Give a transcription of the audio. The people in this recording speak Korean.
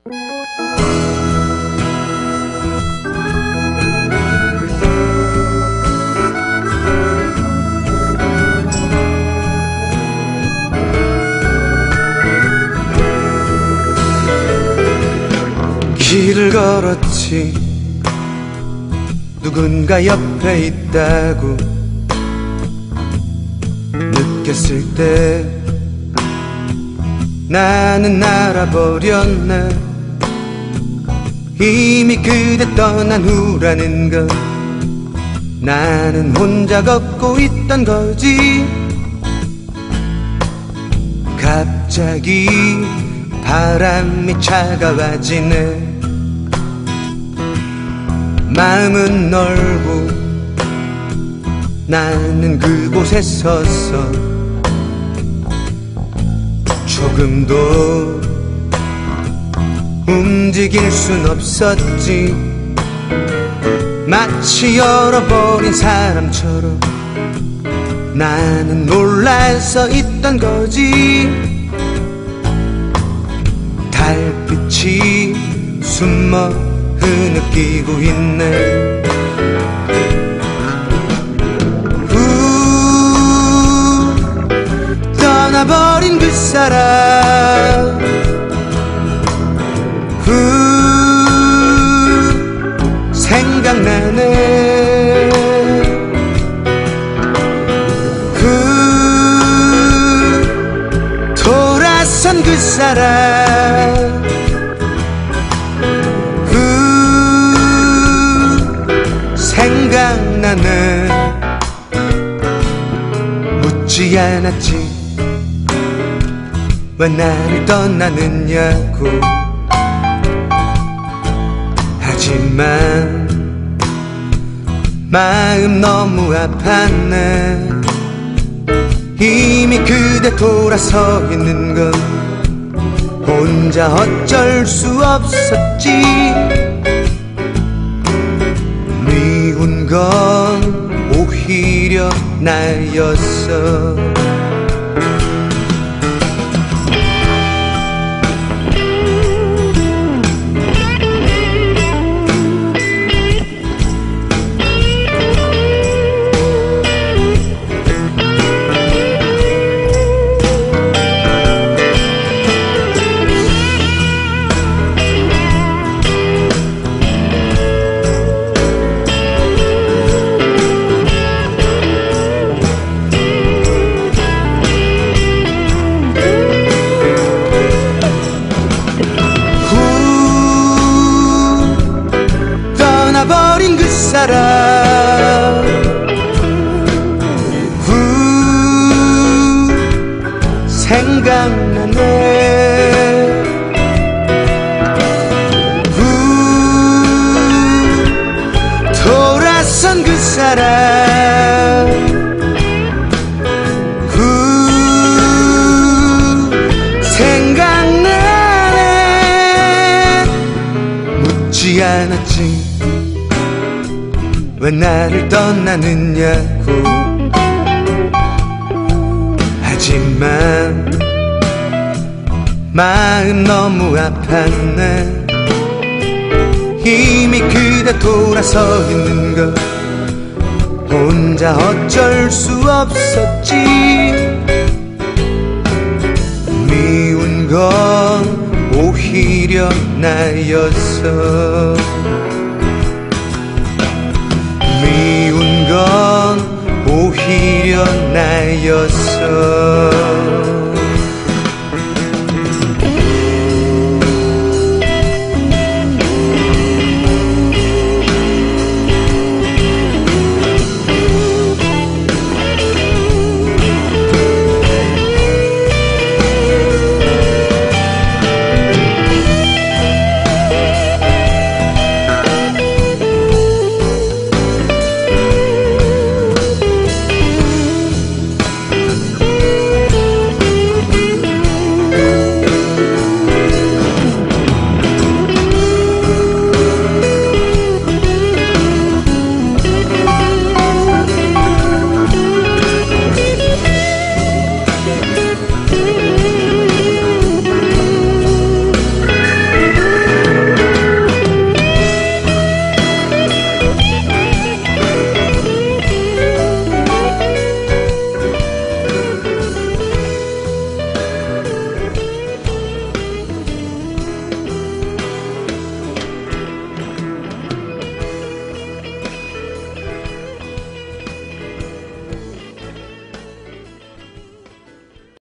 길을 걸었지 누군가 옆에 있다고 느꼈을 때 나는 알아버렸네. 이미 그대 떠난 후라는 걸 나는 혼자 걷고 있던 거지. 갑자기 바람이 차가워지네. 마음은 넓고 나는 그곳에 섰어. 조금도 움직일 순 없었지. 마치 잃어버린 사람처럼 나는 놀라서 있던 거지. 달빛이 숨어 흐느끼고 있네. 떠나버린 그 사람 생각나네. 돌아선 그 사람 생각나네. 묻지 않았지 왜 나를 떠나느냐고. 하지만 마음 너무 아팠네. 이미 그대 돌아서 있는 건 혼자 어쩔 수 없었지. 미운 건 오히려 나였어. 떠나버린 그 사람 생각나네. 돌아선 그 사람 생각나네. 묻지 않았지 왜 나를 떠나느냐고. 하지만 마음 너무 아팠네. 이미 그대 돌아서 있는 걸 혼자 어쩔 수 없었지. 미운 건 오히려 나였어. 미운 건 오히려 나였어.